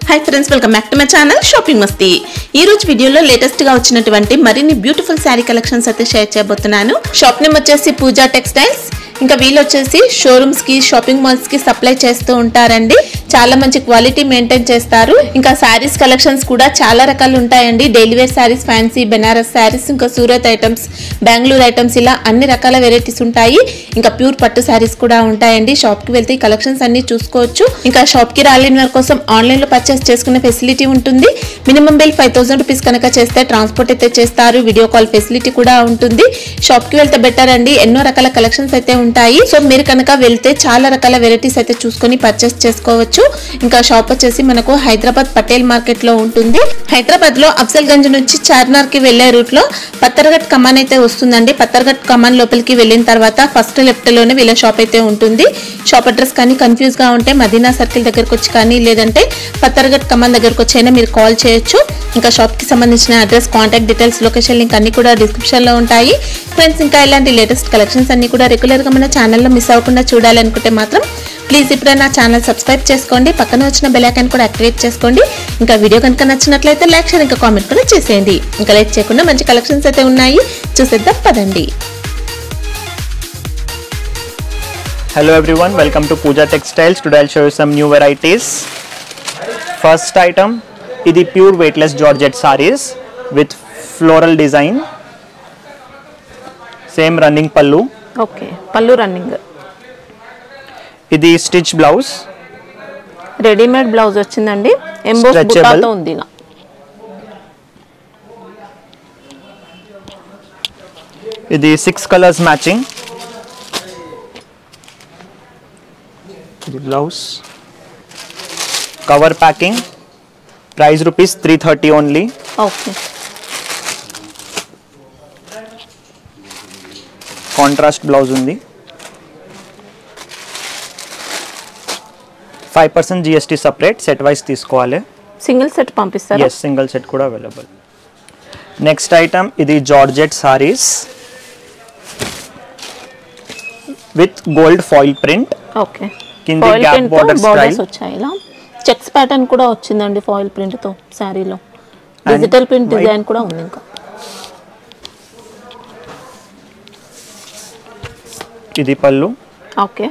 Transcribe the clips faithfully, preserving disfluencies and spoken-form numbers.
High friends welcome back to my channel shopping Masti. ఈ రోజు వీడియోలో లేటెస్ట్ గా వచ్చినటువంటి మరిన్ని బ్యూటిఫుల్ సారీ కలెక్షన్స్ అయితే షేర్ చేయబోతున్నాను। షాప్ నేమ్ వచ్చేసి పూజా టెక్స్టైల్స్। ఇంకా వీళ్ళు వచ్చేసి షోరూమ్స్ కి షాపింగ్ మాల్స్ కి సప్లై చేస్తూ ఉంటారండి। చాలా మంచి క్వాలిటీ మెయింటైన్ చేస్తారు। ఇంకా సారీస్ కలెక్షన్స్ కూడా చాలా రకాలు ఉంటాయండి। Daily wear saris, fancy Banaras saris, ఇంకా సూరత్ ఐటమ్స్, బెంగళూరు ఐటమ్స్ ఇలా అన్ని రకాల వెరైటీస్ ఉంటాయి। ఇంకా ప్యూర్ పట్టు సారీస్ కూడా ఉంటాయండి। షాప్ కి వెళ్తే ఈ కలెక్షన్స్ అన్ని చూసుకోవచ్చు। ఇంకా షాప్ కి రాలేని వారి కోసం ఆన్లైన్ లో పర్చేస్ చేసుకునే ఫెసిలిటీ ఉంటుంది। Minimum bill five thousand rupees కనుక చేస్తే ట్రాన్స్పోర్ట్ అయితే చేస్తారు। వీడియో కాల్ ఫెసిలిటీ కూడా ఉంటుంది। షాప్ కి వెళ్తే బెటర్ అండి, ఎన్నో రకాల కలెక్షన్స్ అయితే ఉంటాయి। సో మీరు కనుక వెళ్తే చాలా రకాల వెరైటీస్ అయితే చూసుకొని పర్చేస్ చేసుకోవచ్చు। ఇంకా షాప్ వచ్చేసి మనకు హైదరాబాద్ పటేల్ మార్కెట్ లో ఉంటుంది। హైదరాబాద్ లో అఫ్జల్ గంజ్ నుంచి చార్మినార్ కి వెళ్లే రూట్ లో పత్తర్ఘట్ కమాన్ అయితే వస్తుందండి। పత్తర్ఘట్ కమాన్ లోపలికి వెళ్ళిన తర్వాత ఫస్ట్ లెఫ్ట్ లోనే వీళ్ళ షాప్ అయితే ఉంటుంది। షాప్ అడ్రస్ కానీ కన్ఫ్యూజ్ గా ఉంటే మదీనా సర్కిల్ దగ్గరకు వచ్చి కానీ లేదంటే పత్తర్ఘట్ కమాన్ దగ్గరకు వచ్చైనా మీరు కాల్ చేయొచ్చు। ఇంకా షాప్ కి సంబంధించిన address, contact details, location link అన్ని కూడా డిస్క్రిప్షన్ లో ఉంటాయి ఫ్రెండ్స్। ఇంకా ఇలాంటి లేటెస్ట్ కలెక్షన్స్ అన్ని కూడా రెగ్యులర్ గా మన ఛానల్లో మిస్ అవ్వకుండా చూడాలనుకుంటే మాత్రం ప్లీజ్ ఇప్పుడే నా ఛానల్ సబ్స్క్రైబ్ చేసుకోండి, పక్కన వచ్చిన బెల్ ఐకాన్ కూడా యాక్టివేట్ చేసుకోండి। ఇంకా వీడియో కనుక నచ్చినట్లయితే లైక్, షేర్, ఇంకా కామెంట్ కూడా చేసేయండి। ఇంకా లైక్ చేయకుండా మంచి కలెక్షన్స్ అయితే ఉన్నాయి, చూసేద్దాం పదండి। Hello everyone, welcome to Pooja Textiles. Today I'll show you some new varieties. First item, ఇది pure weightless georgette sarees with floral design. Same running pallu. Okay, pallu running. ఇది stitch blouse. రెడీమేడ్ బ్లౌజ్ వచ్చిందండి, emboss బుటాతో ఉంది ఇలా। ఇది six colours matching. ఇది blouse. Cover packing. Price rupees three thirty only. Okay, contrast blouse ఉంది. Five percent GST separate, set wise తీసుకోవాలి। Single set పంపిస్తారా? ఎస్, సింగిల్ సెట్ కూడా అవైలబుల్। నెక్స్ట్ ఐటమ్, ఇది georgette saris with gold foil print. Okay, కింది gap border style వచ్చాయి ఇలా। Checks pattern కూడా వచ్చిందండి ఫాయిల్ ప్రింట్ తో సారీలో। డిజిటల్ ప్రింట్ డిజైన్ కూడా ఉంది ఇంకా। ఇది పల్లు। ఓకే,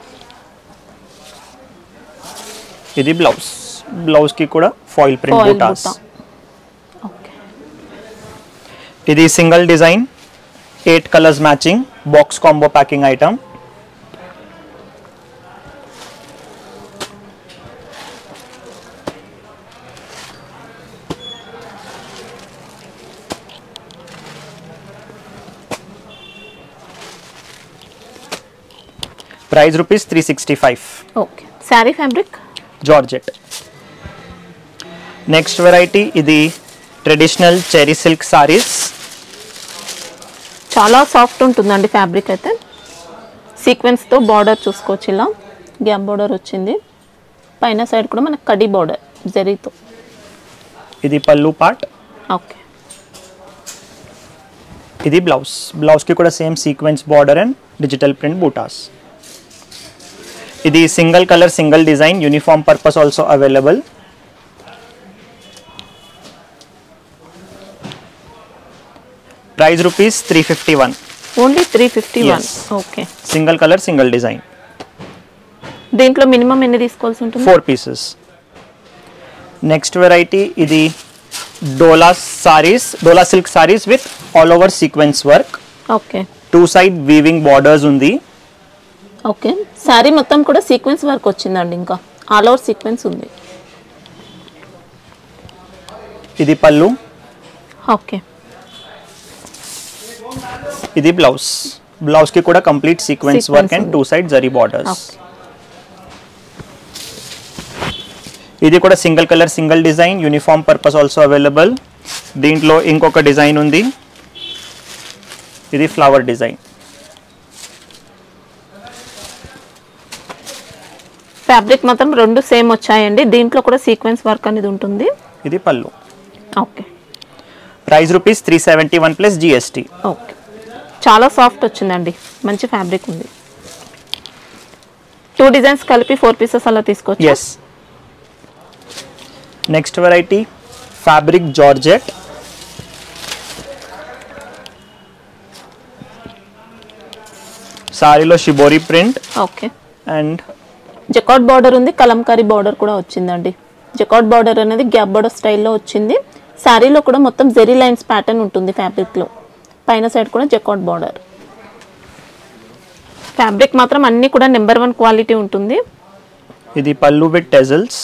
ఇది బ్లౌజ్। బ్లౌజ్ కి కూడా ఫాయిల్ ప్రింట్ బూటాస్। ఓకే, ఇది single design, eight colours matching, box combo packing item. Price rupees three sixty five. Okay, sari fabric georgette. Next variety, ఇది ట్రెడిషనల్ చెరీ సిల్క్ సారీస్। చాలా సాఫ్ట్ ఉంటుందండి ఫ్యాబ్రిక్ అయితే। సీక్వెన్స్ తో border చూసుకోవచ్చు ఇలా, గ్యాప్ బార్డర్ వచ్చింది। పైన సైడ్ కూడా మనకు కడి బార్డర్ జరీతో। ఇది పల్లు పార్ట్। ఓకే, ఇది బ్లౌజ్। బ్లౌజ్ కి కూడా same sequence border and digital print butas. ఇది single colour single design, uniform purpose also available. Price rupees three fifty one. Only three fifty one. Okay, single colour single design. దీంట్లో minimum ఎన్ని తీసుకోవాల్సి ఉంటుంది? Four pieces. Next variety, ఇది Dola saris, Dola silk saris with all over sequence work. Okay, two side weaving borders ఉంది। Okay, sari మొత్తం కూడా sequence work వచ్చిందండి, ఇంకా ఆల్ ఓవర్ సీక్వెన్స్ ఉంది। ఇది పల్లు। ఓకే, ఇది బ్లౌజ్। బ్లౌజ్ కి కూడా complete sequence work and two side zari borders. ఇది కూడా single colour single design, uniform purpose also available. దీంట్లో ఇంకొక డిజైన్ ఉంది, ఇది ఫ్లవర్ డిజైన్। ఫ్యాబ్రిక్ మాత్రం రెండు సేమ్ వచ్చాయండి, దీంట్లో కూడా సీక్వెన్స్ వర్క్ అనేది ఉంటుంది। ఇది pallu. Okay, price rupees three seventy one plus GST. Okay, చాలా సాఫ్ట్ వచ్చిందండి, మంచి ఫ్యాబ్రిక్ ఉంది। టూ డిజైన్స్ కలిపి ఫోర్ పీసెస్ అలా తీసుకోవచ్చు. yes next variety fabric georgette. సారీలో shibori print. Okay. And jacquard border ఉంది, కలంకారీ బార్డర్ కూడా వచ్చిందండి. జకార్డ్ బార్డర్ అనేది గ్యాప్ బార్డర్ స్టైల్లో వచ్చింది. శారీలో కూడా మొత్తం జెరీ లైన్స్ ప్యాటర్న్ ఉంటుంది ఫ్యాబ్రిక్లో. పైన సైడ్ కూడా జకార్డ్ బార్డర్. ఫ్యాబ్రిక్ మాత్రం అన్నీ కూడా నెంబర్ వన్ క్వాలిటీ ఉంటుంది. ఇది పల్లు విత్ టెజల్స్.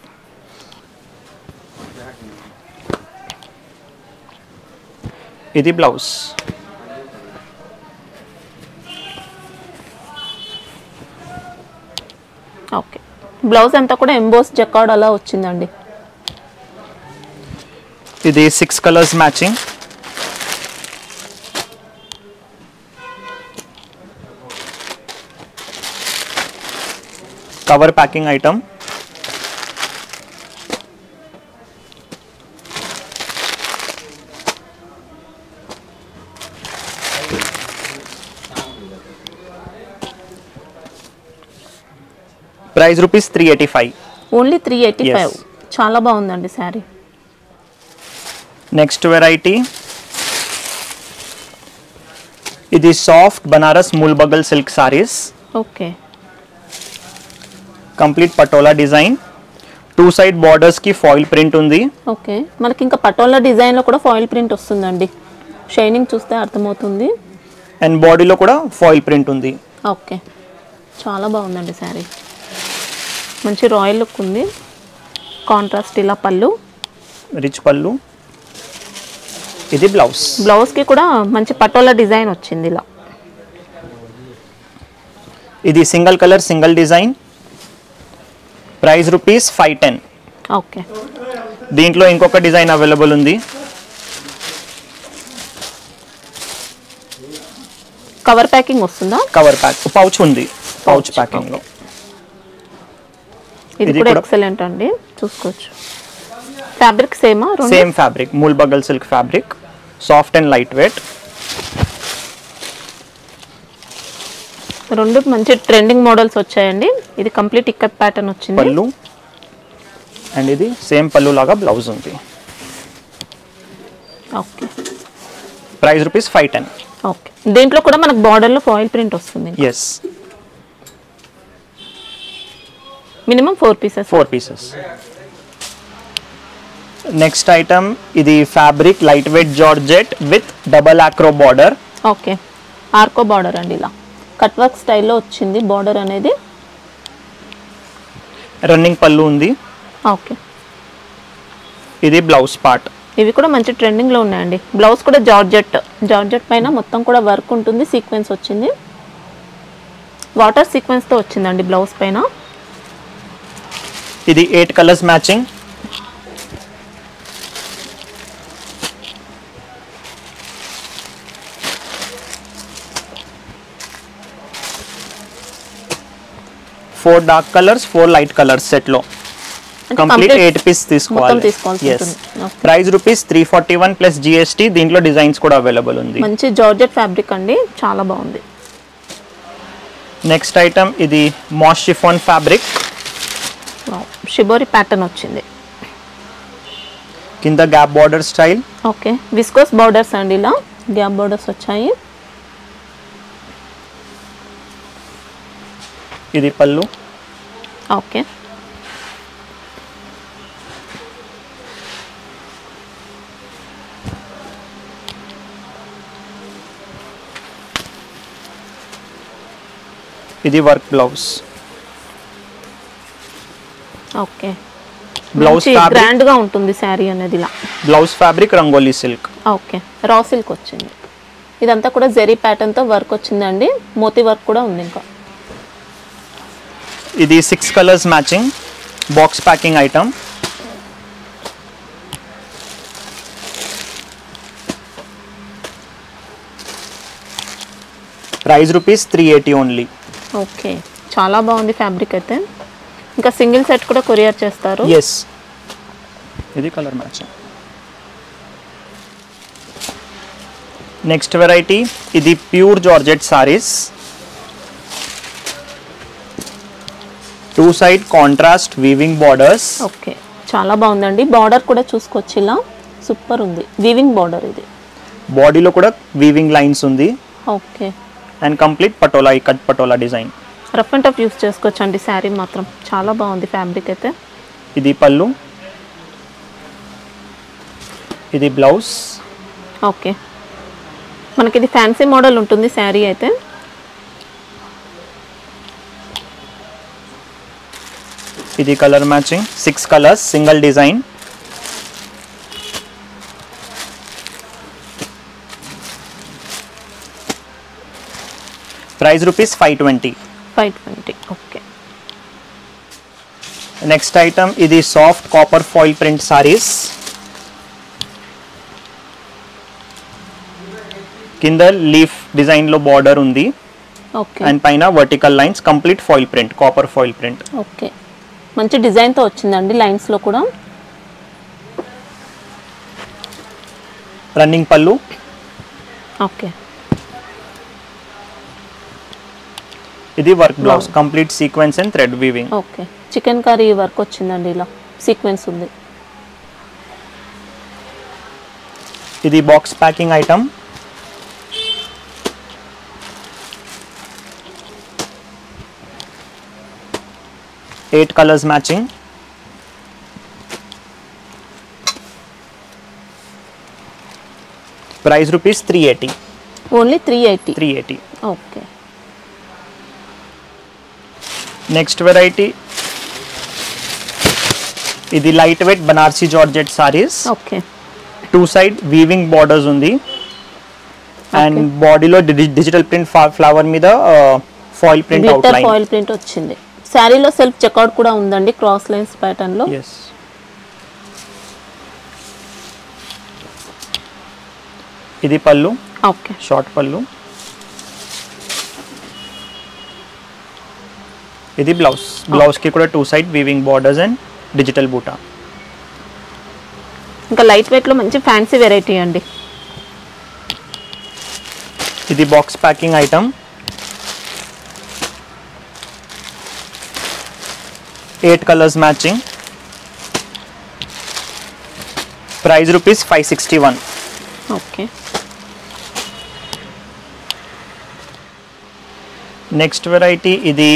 ఇది బ్లౌజ్. ఓకే. బ్లౌజ్ అంతా కూడా ఎంబోస్ జకార్డ్ అలా వచ్చిందండి. ఇది six colours matching. Cover packing item. Price rupees three eighty five. Only three eighty five. చాలా బాగుందండి శారీ. నెక్స్ట్ వెరైటీ ఇది soft Banaras Mulbagal silk saris. Okay. Complete patola design. Two side borders కి ఫాయిల్ ప్రింట్ ఉంది. ఓకే. మనకి ఇంకా పటోలా డిజైన్ లో కూడా ఫాయిల్ ప్రింట్ వస్తుందండి. షైనింగ్ చూస్తే అర్థమవుతుంది. అండ్ బాడీలో కూడా ఫాయిల్ ప్రింట్ ఉంది. ఓకే. చాలా బాగుందండి శారీ. మంచి రాయల్ లుక్ ఉంది. కాంట్రాస్ట్ ఇలా పళ్ళు, రిచ్ పళ్ళు. ఇది బ్లౌజ్. బ్లౌజ్ కి కూడా మంచి పటోలా డిజైన్ వచ్చింది ఇలా. ఇది single colour single design. Price rupees five ten. Okay. దీంట్లో ఇంకొక డిజైన్ అవైలబుల్ ఉంది. కవర్ ప్యాకింగ్ వస్తుందా? కవర్ ప్యాక్ పౌచ్ ఉంది. పౌచ్ ప్యాకింగ్ లో. ఇది కూడా ఎక్సలెంట్ అండి, చూసుకోవచ్చు. ఫ్యాబ్రిక్ సేమా? Same fabric, Mulbagal silk fabric, soft and light weight. రెండు మంచి ట్రెండింగ్ మోడల్స్ వచ్చాయండి. ఇది కంప్లీట్ ఇక్కత్ ప్యాటర్న్ వచ్చింది. పళ్ళు అండ్ ఇది సేమ్ పళ్ళు లాగా బ్లౌజ్ ఉంది. Okay. Price rupees five ten. Okay. దీంట్లో కూడా మనకు బార్డర్ లో ఫాయిల్ ప్రింట్ వస్తుంది. Yes. Minimum four pieces. Four pieces. Next item ఇది fabric light weight georgette with double ఆక్రో బార్డర్. ఓకే. ఆర్కో బార్డర్ అండి, ఇలా కట్ వర్క్ స్టైల్లో వచ్చింది బార్డర్ అనేది. రన్నింగ్ పళ్ళు ఉంది. ఓకే. ఇది బ్లౌజ్ పార్ట్. ఇవి కూడా మంచి ట్రెండింగ్ లో ఉన్నాయండి. బ్లౌజ్ కూడా జార్జెట్. జార్జెట్ పైన మొత్తం కూడా వర్క్ ఉంటుంది. సీక్వెన్స్ వచ్చింది. వాటర్ సీక్వెన్స్ తో వచ్చిందండి బ్లౌజ్ పైన. ఇది eight colours matching. Four dark colours, four light colours set లో కంప్లీట్ ఎయిట్ పీస్ తీసుకోవాలి. Price rupees three forty one plus GST. దీంట్లో డిజైన్స్ కూడా అవైలబుల్ ఉంది. మంచి జార్జెట్ ఫ్యాబ్రిక్ అండి, చాలా బాగుంది. నెక్స్ట్ ఐటమ్ ఇది moss chiffon fabric. Shibori pattern వచ్చింది. కింద gap border style. Okay. Viscose borders అండి, ఇలా గ్యాప్ బార్డర్స్ వచ్చాయి. ఇది పళ్ళు. ఓకే. ఇది work blouse. Okay. Blouse grand గా ఉంటుంది శారీ అనేది ఇలా. Blouse fabric Rangoli silk. Okay. Raw silk వచ్చింది. ఇదంతా కూడా జెరీ ప్యాటర్న్ తో వర్క్ వచ్చిందండి. మోతీ వర్క్ కూడా ఉంది. ఇంకా ఇది six colours matching box packing item. Price rupees three eighty only. Okay. చాలా బాగుంది ఫ్యాబ్రిక్ అయితే. ఇంకా సింగిల్ సెట్ కూడా కొరియర్ చేస్తారు. ఎస్. ఇది కలర్ మ్యాచింగ్. నెక్స్ట్ వెరైటీ ఇది pure georgette saris. Two side contrast weaving borders. Okay. చాలా బాగుందండి. బార్డర్ కూడా చూసుకోవచ్చు, ఇలా సూపర్ ఉంది. వీవింగ్ బార్డర్ ఇది. బాడీలో కూడా వీవింగ్ లైన్స్ ఉంది. ఓకే. అండ్ కంప్లీట్ పటోలా, ఈ cut patola design. Rough and tough use చేసుకోవచ్చు అండి. శారీ మాత్రం చాలా బాగుంది. ఫ్యాబ్రిక్ అయితే ఇది పళ్ళు, ఇది బ్లౌజ్. ఓకే. మనకి ఇది ఫ్యాన్సీ మోడల్ ఉంటుంది శారీ అయితే. ఇది colour matching, six colours, single design. Price rupees five twenty. Five twenty okay. Next item ఇది soft copper foil print saris. కింద లీఫ్ డిజైన్ లో బార్డర్ ఉంది. ఓకే. అండ్ పైన vertical lines, complete foil print, copper foil print. Okay. మంచి design తో వచ్చిందండి lines లో కూడా. రన్నింగ్ పళ్ళు. ఓకే. ఇది work blouse, complete sequence and thread weaving. Okay. Chikankari work వచ్చిందండి, ఇలా సీక్వెన్స్ ఉంది. ఇది box packing item. Eight colours matching. Price rupees three eighty. Only three eighty. Three eighty. Okay. Next variety ఇది light weight Banarasi georgette sarees. Okay. Two side weaving borders ఉంది. And బాడీలో digital print flower మీద foil print outline. Foil print వచ్చింది. శారీలో self checkout కూడా ఉందండి, cross lines pattern లో. Yes. ఇది పళ్ళు. ఓకే. షార్ట్ పళ్ళు. ఇది బ్లౌజ్. బ్లౌజ్ కి కూడా two side weaving borders and digital buta. ఇంకా లైట్ వెయిట్ లో మంచి ఫ్యాన్సీ వెరైటీ అండి. ఇది box packing item. Eight colours matching. Price rupees five sixty one. Okay. Next variety ఇది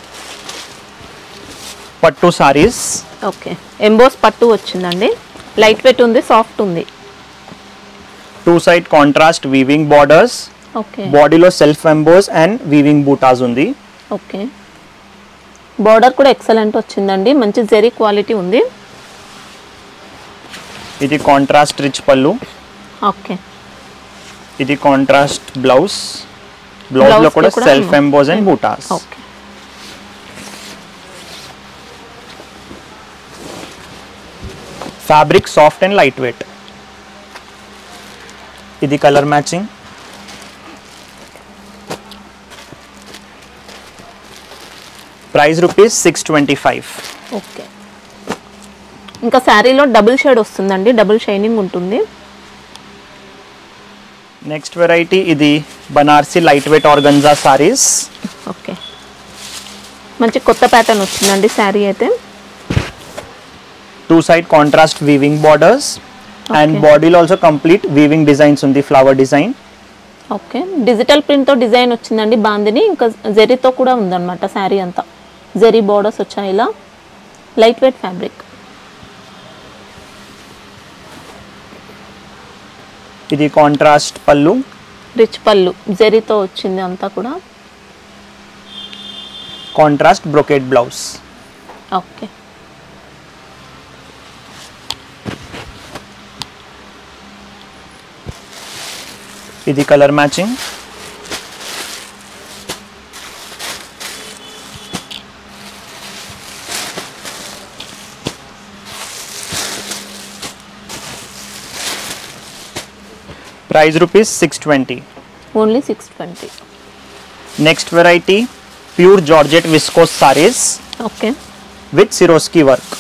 పట్టు సారీస్. ఓకే. ఎంబోస్ పట్టు వచ్చిందండి. లైట్ వెయిట్ ఉంది, సాఫ్ట్ ఉంది. Two side contrast weaving borders. Okay. బాడీలో సెల్ఫ్ ఎంబోస్ అండ్ వీవింగ్ బూటాస్ ఉంది. ఓకే. బార్డర్ కూడా ఎక్సలెంట్ వచ్చిందండి, మంచి జెరీ క్వాలిటీ ఉంది. ఇది కాంట్రాస్ట్ రిచ్ పళ్ళు. ఓకే. ఇది కాంట్రాస్ట్ బ్లౌజ్. బ్లౌజ్ లో కూడా సెల్ఫ్ ఎంబోస్ అండ్ బూటాస్. Okay. Fabric soft and light weight. ఇది colour matching. Price rupees six twenty five. Okay. ఇంకా శారీలో డబుల్ షేడ్ వస్తుందండి, డబుల్ షైనింగ్ ఉంటుంది. నెక్స్ట్ వెరైటీ ఇది Banarasi light weight organza sarees. Okay. మంచి కొత్త ప్యాటర్న్ వచ్చిందండి శారీ అయితే. Two side contrast weaving borders and బాడీలో ఆల్సో కంప్లీట్ వీవింగ్ డిజైన్స్ ఉంది, ఫ్లవర్ డిజైన్. ఓకే. డిజిటల్ ప్రింట్తో డిజైన్ వచ్చిందండి బాందిని. ఇంకా జెరీతో కూడా ఉందన్నమాట శారీ అంతా. జెరీ బార్డర్స్ వచ్చాయి ఇలా. Light weight fabric. ఇది కాంట్రాస్ట్ పళ్ళు. రిచ్ పళ్ళు జెరీతో వచ్చింది అంతా కూడా. Contrast brocade blouse. ఓకే. ఇది colour matching. Price rupees six twenty. Only six twenty. Next variety pure georgette viscose sarees. Okay. With Swarovski work.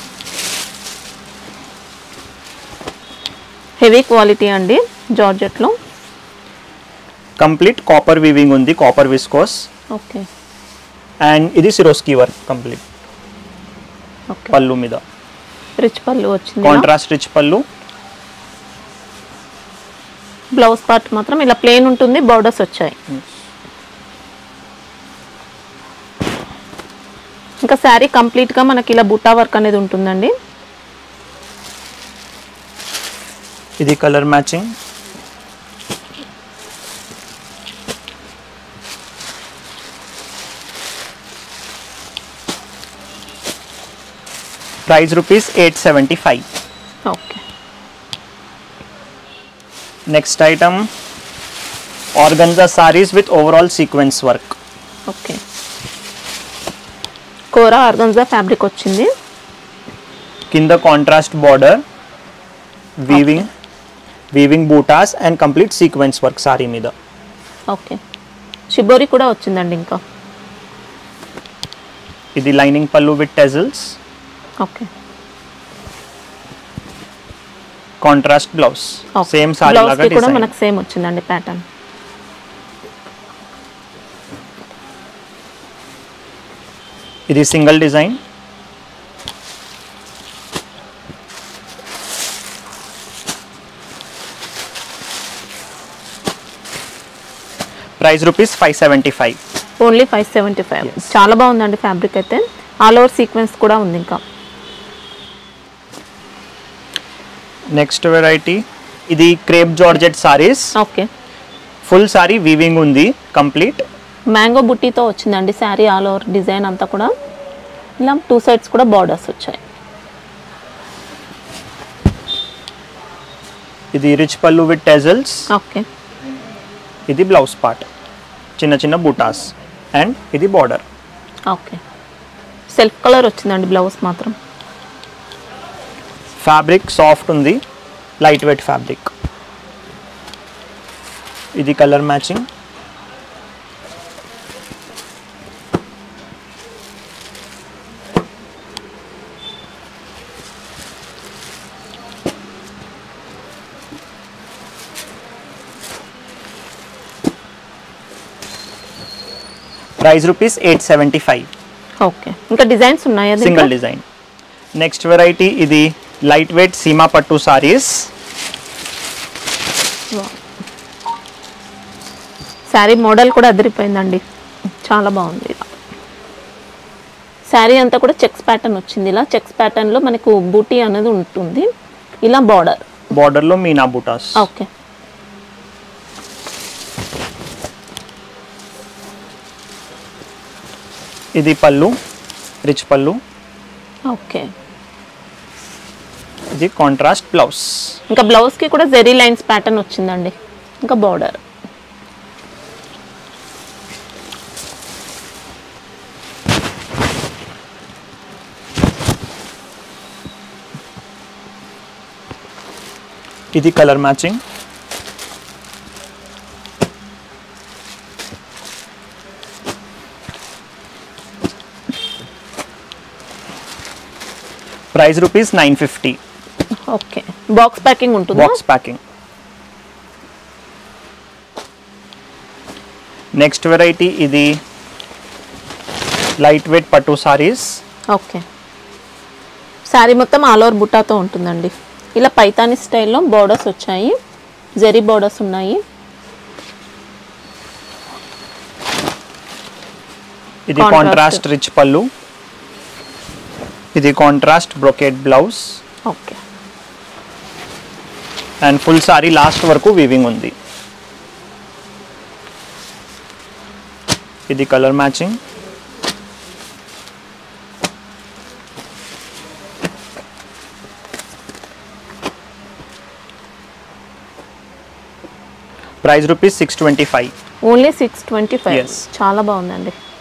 Heavy quality అండి జార్జెట్లో. కంప్లీట్ కాపర్ వీవింగ్ ఉంది, copper viscose. Okay. And ఇది Swarovski work complete okay. పళ్ళు మీద. Rich pallu వచ్చింది, contrast rich pallu. Blouse part మాత్రం ఇలా plain ఉంటుంది, బోర్డర్స్ వచ్చాయి. ఇంకా శారీ కంప్లీట్గా మనకి ఇలా బుట్టా వర్క్ అనేది ఉంటుందండి. ఇది colour matching. Price rupees eight seventy five. Okay. Next item organza sarees with overall sequins work. Okay. Kora organza fabric వచ్చింది, కింద కాంట్రాస్ట్ బార్డర్, వీవింగ్ వీవింగ్ బూటాస్ and complete sequence work saree మీద. ఓకే. షిబోరి కూడా వచ్చిందండి. ఇంకా ఇది lining pallu with tassels. Okay. Contrast blouse, same saree లాగా కూడా డిజైన్. మనకు సేమ్ వచ్చిందండి ప్యాటర్న్. ఇది single design. Price rupees five seventy five. Only five seventy five. చాలా బాగుందండి ఫ్యాబ్రిక్ అయితే, ఆల్ ఓవర్ సీక్వెన్స్ కూడా ఉంది. ఇంకా నెక్స్ట్ వెరైటీ ఇది crepe georgette sarees. Okay. Full saree weaving ఉంది కంప్లీట్. మ్యాంగో బుట్టీతో వచ్చిందండి శారీ, ఆల్ ఓవర్ డిజైన్ అంతా కూడా ఇలా టూ సైడ్స్ కూడా బార్డర్స్ వచ్చాయి. ఇది rich pallu with tassels. Okay. ఇది బ్లౌజ్ పార్ట్, చిన్న చిన్న బూటాస్ అండ్ ఇది బార్డర్. ఓకే. సెల్ఫ్ కలర్ వచ్చిందండి బ్లౌజ్ మాత్రం. ఫ్యాబ్రిక్ సాఫ్ట్ ఉంది, లైట్ వెయిట్ ఫ్యాబ్రిక్. ఇది colour matching. Price rupees eight seventy five. Okay. ఇంకా డిజైన్స్ ఉన్నాయా? Single design. నెక్స్ట్ వెరైటీ ఇది లైట్ వెయిట్ సీమా పట్టు సారీస్. శారీ మోడల్ కూడా అదిరిపోయిందండి, చాలా బాగుంది. శారీ అంతా కూడా చెక్స్ ప్యాటర్న్ వచ్చింది. ఇలా చెక్స్ ప్యాటర్న్లో మనకు బూటీ అనేది ఉంటుంది, ఇలా బార్డర్ బార్డర్లో మీనా బూటాస్. ఓకే. ఇది పళ్ళు, రిచ్ పళ్ళు. ఓకే. ఇది కాంట్రాస్ట్ బ్లౌజ్. ఇంకా బ్లౌజ్కి కూడా జెరీ లైన్స్ ప్యాటర్న్ వచ్చిందండి, ఇంకా బార్డర్. ఇది colour matching. Price rupees nine fifty. Okay. Box packing ఉంటుంది. Box packing. నెక్స్ట్ వెరైటీ ఇది లైట్ వెయిట్ పట్టు సారీస్. ఓకే. శారీ మొత్తం ఆల్ ఓవర్ బుట్టాతో ఉంటుందండి. ఇలా పైతాని స్టైల్లో బోర్డర్స్ వచ్చాయి, జెరీ బోర్డర్స్ ఉన్నాయి. ఇది కాంట్రాస్ట్ రిచ్ పళ్ళు. ఇది contrast brocade blouse. Okay. And full saree last వరకు వీవింగ్ ఉంది. ఇది colour matching. Price rupees six twenty five. Only six twenty five. Yes. చాలా బాగుందండి.